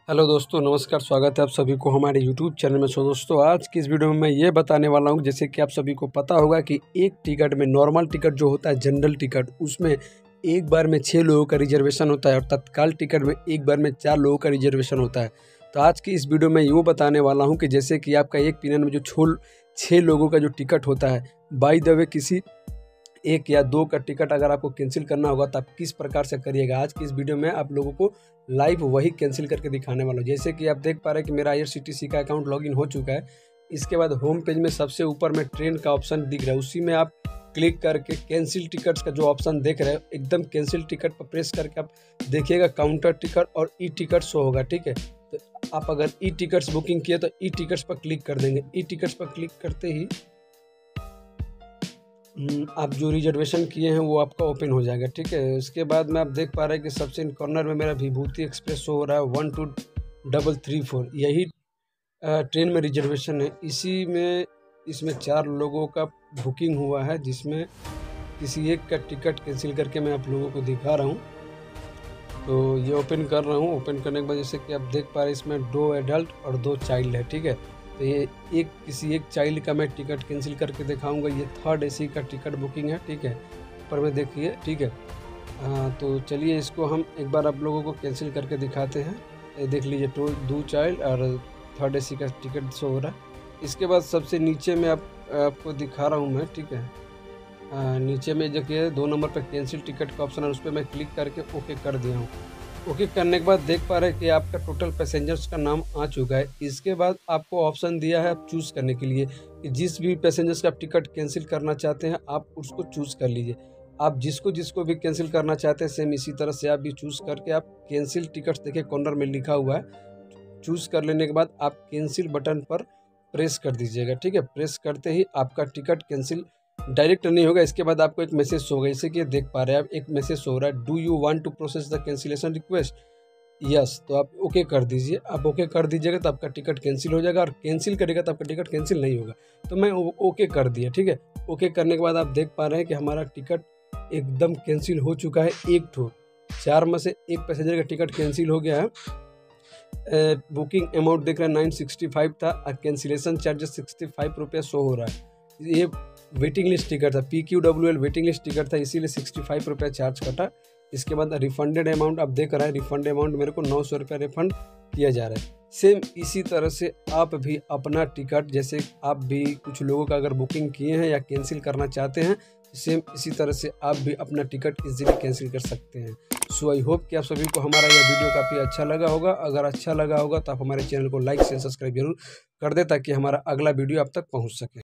Hello दोस्तों, नमस्कार। स्वागत है आप सभी को हमारे यूट्यूब चैनल में। दोस्तों, आज की इस वीडियो में मैं ये बताने वाला हूँ, जैसे कि आप सभी को पता होगा कि एक टिकट में नॉर्मल टिकट जो होता है, जनरल टिकट, उसमें एक बार में 6 लोगों का रिजर्वेशन होता है और तत्काल टिकट में एक बार में 4 लोगों का रिजर्वेशन होता है। तो आज की इस वीडियो में यूँ बताने वाला हूँ कि जैसे कि आपका एक पिनन में जो 6 लोगों का जो टिकट होता है, बाय द वे किसी 1 या 2 का टिकट अगर आपको कैंसिल करना होगा तो आप किस प्रकार से करिएगा। आज की इस वीडियो में आप लोगों को लाइव वही कैंसिल करके दिखाने वाला हूँ। जैसे कि आप देख पा रहे हैं कि मेरा IRCTC का अकाउंट लॉगिन हो चुका है। इसके बाद होम पेज में सबसे ऊपर में ट्रेन का ऑप्शन दिख रहा है, उसी में आप क्लिक करके कैंसिल टिकट्स का जो ऑप्शन देख रहे हैं, एकदम कैंसिल टिकट पर प्रेस करके आप देखिएगा काउंटर टिकट और ई टिकट शो होगा। ठीक है, तो आप अगर ई टिकट्स बुकिंग किए तो ई टिकट्स पर क्लिक कर देंगे। ई टिकट्स पर क्लिक करते ही आप जो रिजर्वेशन किए हैं वो आपका ओपन हो जाएगा। ठीक है, उसके बाद में आप देख पा रहे हैं कि सबसे कॉर्नर में मेरा विभूति एक्सप्रेस शो हो रहा है 12334। यही ट्रेन में रिजर्वेशन है। इसमें 4 लोगों का बुकिंग हुआ है, जिसमें किसी एक का टिकट कैंसिल करके मैं आप लोगों को दिखा रहा हूँ। तो ये ओपन कर रहा हूँ। ओपन करने के बाद जैसे कि आप देख पा रहे हैं, इसमें 2 एडल्ट और 2 चाइल्ड है। ठीक है, तो ये किसी एक चाइल्ड का मैं टिकट कैंसिल करके दिखाऊंगा। ये 3rd AC का टिकट बुकिंग है। ठीक है, पर में देखिए। ठीक है, तो चलिए इसको हम एक बार आप लोगों को कैंसिल करके दिखाते हैं। ये देख लीजिए, 2 चाइल्ड और 3rd AC का टिकट शो हो रहा है। इसके बाद सबसे नीचे में आपको दिखा रहा हूँ मैं। ठीक है, नीचे में देखिए 2 नंबर पर कैंसिल टिकट का ऑप्शन है, उस पर मैं क्लिक करके ओके कर दिया हूँ। ओके करने के बाद देख पा रहे हैं कि आपका टोटल पैसेंजर्स का नाम आ चुका है। इसके बाद आपको ऑप्शन दिया है आप चूज़ करने के लिए कि जिस भी पैसेंजर्स का टिकट कैंसिल करना चाहते हैं आप उसको चूज़ कर लीजिए। आप जिसको भी कैंसिल करना चाहते हैं, सेम इसी तरह से आप भी चूज़ करके आप कैंसिल टिकट्स देखिए कॉर्नर में लिखा हुआ है। चूज़ कर लेने के बाद आप कैंसिल बटन पर प्रेस कर दीजिएगा। ठीक है, प्रेस करते ही आपका टिकट कैंसिल डायरेक्ट नहीं होगा। इसके बाद आपको एक मैसेज होगा, जैसे कि देख पा रहे हैं आप, एक मैसेज हो रहा है, do you want to process the cancellation request. Yes, तो आप ओके कर दीजिए। आप ओके कर दीजिएगा तो आपका टिकट कैंसिल हो जाएगा, और कैंसिल करेगा तो आपका टिकट कैंसिल नहीं होगा। तो मैं ओके कर दिया। ठीक है, ओके करने के बाद आप देख पा रहे हैं कि हमारा टिकट एकदम कैंसिल हो चुका है। 4 में से एक पैसेंजर का टिकट कैंसिल हो गया है। बुकिंग अमाउंट देख रहे हैं 965 था और कैंसिलेशन चार्जेस 65 रुपये शो हो रहा है। ये वेटिंग लिस्ट टिकट था, PQWL वेटिंग लिस्ट टिकट था, इसीलिए 65 रुपये चार्ज कटा। इसके बाद रिफंडेड अमाउंट आप देख रहे हैं, रिफंड अमाउंट मेरे को 900 रुपये रिफंड किया जा रहा है। सेम इसी तरह से आप भी अपना टिकट, जैसे आप भी कुछ लोगों का अगर बुकिंग किए हैं या कैंसिल करना चाहते हैं, सेम इसी तरह से आप भी अपना टिकट इजीली कैंसिल कर सकते हैं। सो आई होप कि आप सभी को हमारा यह वीडियो काफ़ी अच्छा लगा होगा। अगर अच्छा लगा होगा तो आप हमारे चैनल को लाइक शेयर सब्सक्राइब जरूर कर दें, ताकि हमारा अगला वीडियो आप तक पहुँच सके।